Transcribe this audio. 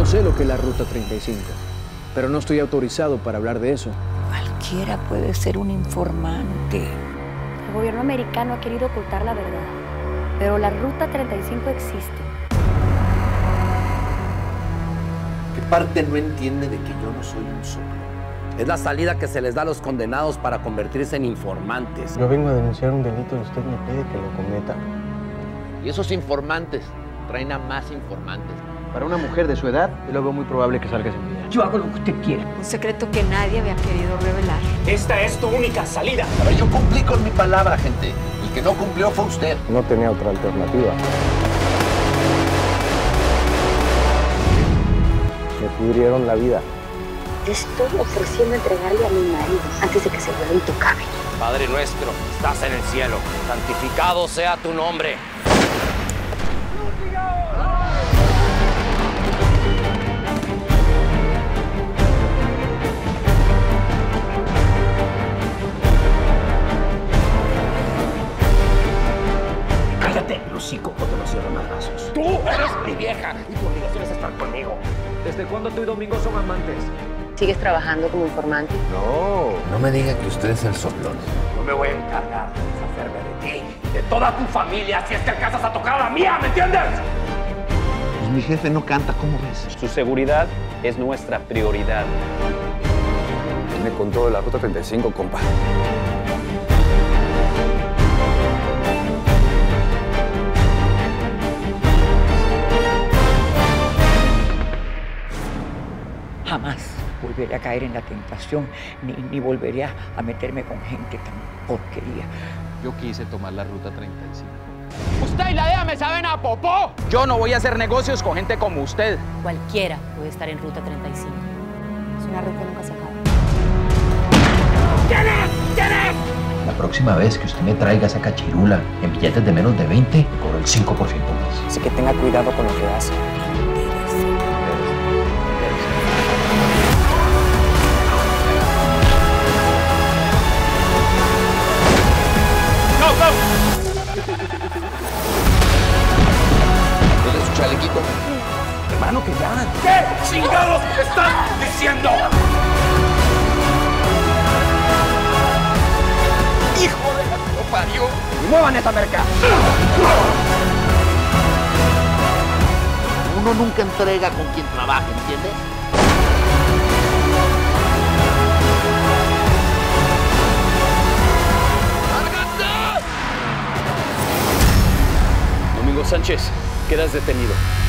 Yo sé lo que es la Ruta 35, pero no estoy autorizado para hablar de eso. Cualquiera puede ser un informante. El gobierno americano ha querido ocultar la verdad, pero la Ruta 35 existe. ¿Qué parte no entiende de que yo no soy un soplo? Es la salida que se les da a los condenados para convertirse en informantes. Yo vengo a denunciar un delito y usted me pide que lo cometa. Y esos informantes traen a más informantes. Para una mujer de su edad, yo lo veo muy probable que salga sin vida. Yo hago lo que usted quiera. Un secreto que nadie había querido revelar. Esta es tu única salida. A ver, yo cumplí con mi palabra, gente. El que no cumplió fue usted. No tenía otra alternativa. Me pudrieron la vida. Te estoy ofreciendo entregarle a mi marido antes de que se vuelva intocable. Padre nuestro, estás en el cielo. Santificado sea tu nombre. Cállate, los hocico, o te los cierro a madrazos. Tú eres mi vieja y tu obligación es estar conmigo. ¿Desde cuándo tú y Domingo son amantes? ¿Sigues trabajando como informante? No me diga que usted es el soplón. Yo me voy a encargar de deshacerme de ti y de toda tu familia si es que alcanzas a tocar a la mía, ¿me entiendes? Pues mi jefe no canta, ¿cómo ves? Su seguridad es nuestra prioridad. Me contó de la Ruta 35, compa. Jamás volveré a caer en la tentación, ni volveré a meterme con gente tan porquería. Yo quise tomar la Ruta 35. ¿Usted y la DEA me saben a popó? Yo no voy a hacer negocios con gente como usted. Cualquiera puede estar en Ruta 35. Es una ruta que nunca se acaba. La próxima vez que usted me traiga esa cachirula en billetes de menos de 20, cobro el 5% más. Así que tenga cuidado con lo que hace. ¿Tienes su chalequito? Hermano, que ya. ¿Qué chingados estás diciendo? ¡Hijo de la que lo parió! ¡Muevan esa merca! Uno nunca entrega con quien trabaja, ¿entiendes? Domingo Sánchez, quedas detenido.